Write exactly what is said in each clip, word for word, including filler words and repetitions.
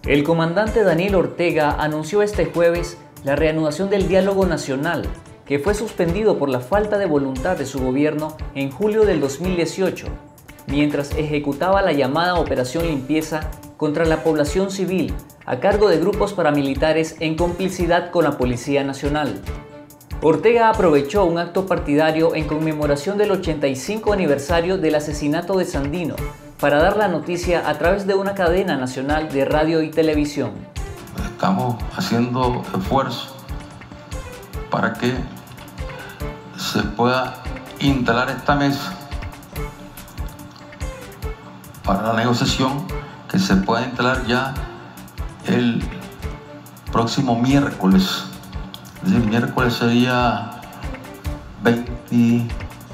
El comandante Daniel Ortega anunció este jueves la reanudación del diálogo nacional, que fue suspendido por la falta de voluntad de su gobierno en julio del dos mil dieciocho, mientras ejecutaba la llamada Operación Limpieza contra la población civil a cargo de grupos paramilitares en complicidad con la Policía Nacional. Ortega aprovechó un acto partidario en conmemoración del ochenta y cinco aniversario del asesinato de Sandino para dar la noticia a través de una cadena nacional de radio y televisión. Estamos haciendo esfuerzos para que se pueda instalar esta mesa para la negociación, que se pueda instalar ya el próximo miércoles. Es decir, miércoles sería veinte,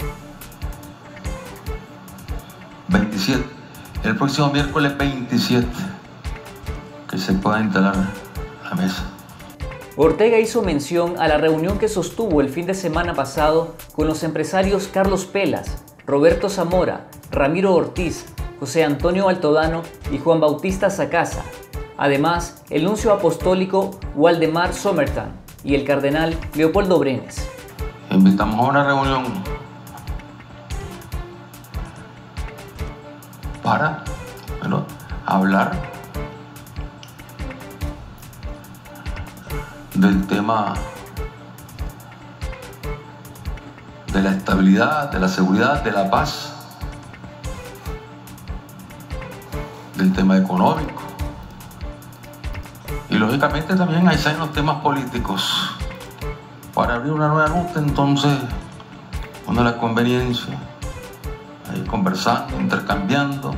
veintisiete. El próximo miércoles veintisiete que se pueda instalar la mesa. Ortega hizo mención a la reunión que sostuvo el fin de semana pasado con los empresarios Carlos Pelas, Roberto Zamora, Ramiro Ortiz, José Antonio Altodano y Juan Bautista Sacasa. Además, el nuncio apostólico Waldemar Sommertan y el cardenal Leopoldo Brenes. Invitamos a una reunión para bueno, hablar del tema de la estabilidad, de la seguridad, de la paz, del tema económico. Y lógicamente también ahí salen los temas políticos. Para abrir una nueva ruta, entonces, cuando la conveniencia, ahí conversando, intercambiando,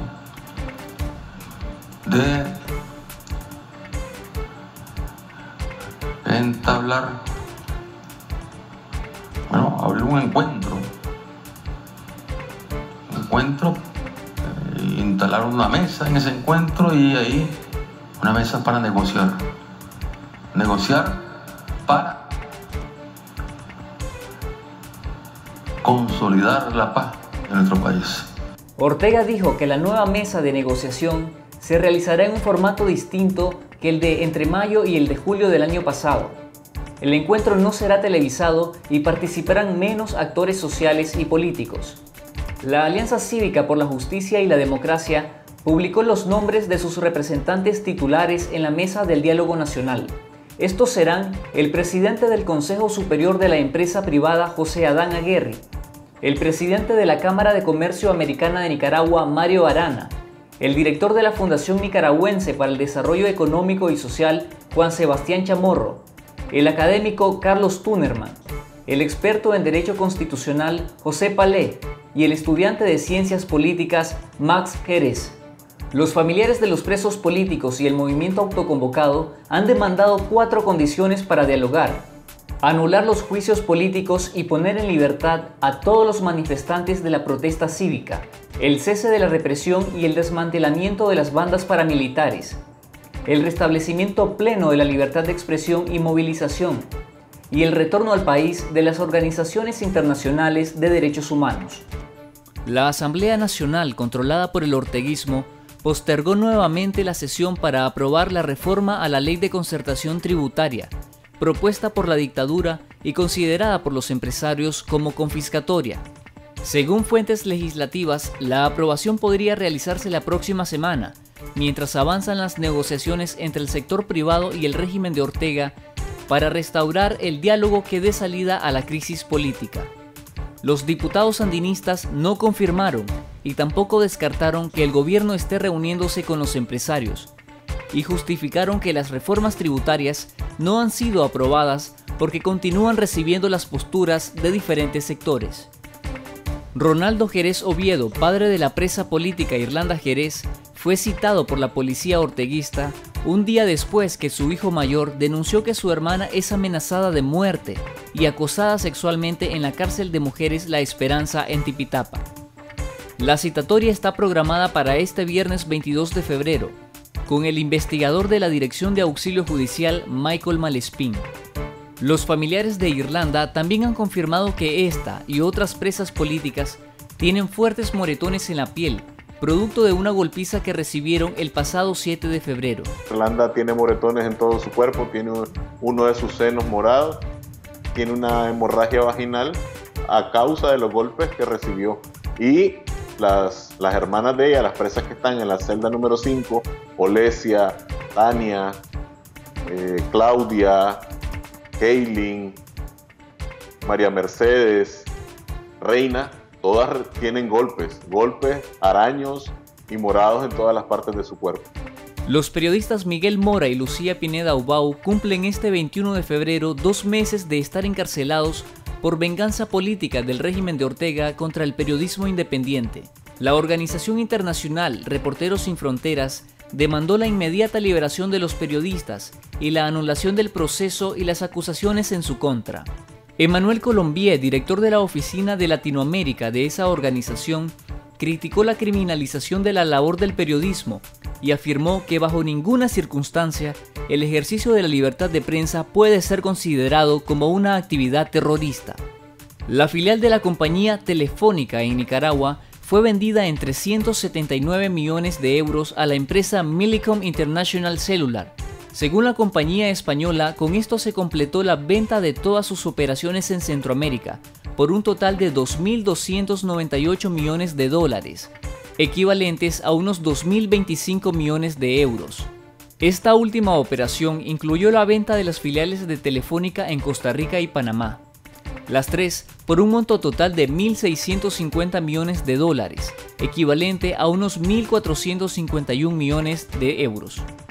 de entablar, bueno, abrir un encuentro, un encuentro, eh, instalar una mesa en ese encuentro y ahí una mesa para negociar, negociar para consolidar la paz en nuestro país. Ortega dijo que la nueva mesa de negociación se realizará en un formato distinto que el de entre mayo y el de julio del año pasado. El encuentro no será televisado y participarán menos actores sociales y políticos. La Alianza Cívica por la Justicia y la Democracia publicó los nombres de sus representantes titulares en la mesa del diálogo nacional. Estos serán el presidente del Consejo Superior de la Empresa Privada, José Adán Aguirre, el presidente de la Cámara de Comercio Americana de Nicaragua, Mario Arana, el director de la Fundación Nicaragüense para el Desarrollo Económico y Social, Juan Sebastián Chamorro, el académico Carlos Tunerman, el experto en Derecho Constitucional, José Palé, y el estudiante de Ciencias Políticas, Max Jerez. Los familiares de los presos políticos y el movimiento autoconvocado han demandado cuatro condiciones para dialogar: anular los juicios políticos y poner en libertad a todos los manifestantes de la protesta cívica, el cese de la represión y el desmantelamiento de las bandas paramilitares, el restablecimiento pleno de la libertad de expresión y movilización, y el retorno al país de las organizaciones internacionales de derechos humanos. La Asamblea Nacional, controlada por el orteguismo, postergó nuevamente la sesión para aprobar la reforma a la Ley de Concertación Tributaria, propuesta por la dictadura y considerada por los empresarios como confiscatoria. Según fuentes legislativas, la aprobación podría realizarse la próxima semana, mientras avanzan las negociaciones entre el sector privado y el régimen de Ortega para restaurar el diálogo que dé salida a la crisis política. Los diputados sandinistas no confirmaron y tampoco descartaron que el gobierno esté reuniéndose con los empresarios, y justificaron que las reformas tributarias no han sido aprobadas porque continúan recibiendo las posturas de diferentes sectores. Ronaldo Jerez Oviedo, padre de la presa política Irlanda Jerez, fue citado por la policía orteguista un día después que su hijo mayor denunció que su hermana es amenazada de muerte y acosada sexualmente en la cárcel de mujeres La Esperanza en Tipitapa. La citatoria está programada para este viernes veintidós de febrero, con el investigador de la Dirección de Auxilio Judicial, Michael Malespín. Los familiares de Irlanda también han confirmado que esta y otras presas políticas tienen fuertes moretones en la piel, producto de una golpiza que recibieron el pasado siete de febrero. Yolanda tiene moretones en todo su cuerpo, tiene uno de sus senos morados, tiene una hemorragia vaginal a causa de los golpes que recibió. Y las, las hermanas de ella, las presas que están en la celda número cinco, Olesia, Tania, eh, Claudia, Kaylin, María Mercedes, Reina, todas tienen golpes, golpes, araños y morados en todas las partes de su cuerpo. Los periodistas Miguel Mora y Lucía Pineda Ubau cumplen este veintiuno de febrero dos meses de estar encarcelados por venganza política del régimen de Ortega contra el periodismo independiente. La organización internacional Reporteros Sin Fronteras demandó la inmediata liberación de los periodistas y la anulación del proceso y las acusaciones en su contra. Emmanuel Colombier, director de la Oficina de Latinoamérica de esa organización, criticó la criminalización de la labor del periodismo y afirmó que bajo ninguna circunstancia el ejercicio de la libertad de prensa puede ser considerado como una actividad terrorista. La filial de la compañía Telefónica en Nicaragua fue vendida en trescientos setenta y nueve millones de euros a la empresa Millicom International Cellular. Según la compañía española, con esto se completó la venta de todas sus operaciones en Centroamérica, por un total de dos mil doscientos noventa y ocho millones de dólares, equivalentes a unos dos mil veinticinco millones de euros. Esta última operación incluyó la venta de las filiales de Telefónica en Costa Rica y Panamá, las tres por un monto total de mil seiscientos cincuenta millones de dólares, equivalente a unos mil cuatrocientos cincuenta y un millones de euros.